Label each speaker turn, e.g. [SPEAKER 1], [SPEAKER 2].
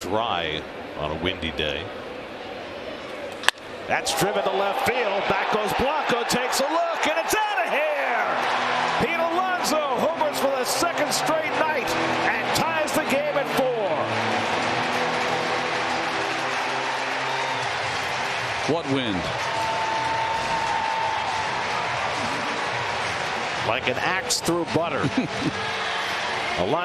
[SPEAKER 1] dry on a windy day.
[SPEAKER 2] That's driven to left field. Back goes Blanco, takes a look, and it's out of here. Pete Alonso homers for the second straight night and ties the game at 4.
[SPEAKER 3] What wind?
[SPEAKER 2] Like an axe through butter. Alonso